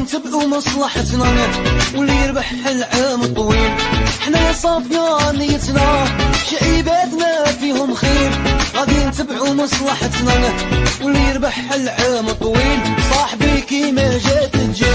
نتبعو مصلحتنا واللي يربح العام الطويل. حنا صافية نيتنا شعيباتنا فيهم خير، غادي نتبعو مصلحتنا واللي يربح العام الطويل. صاحبي كيما جات تجي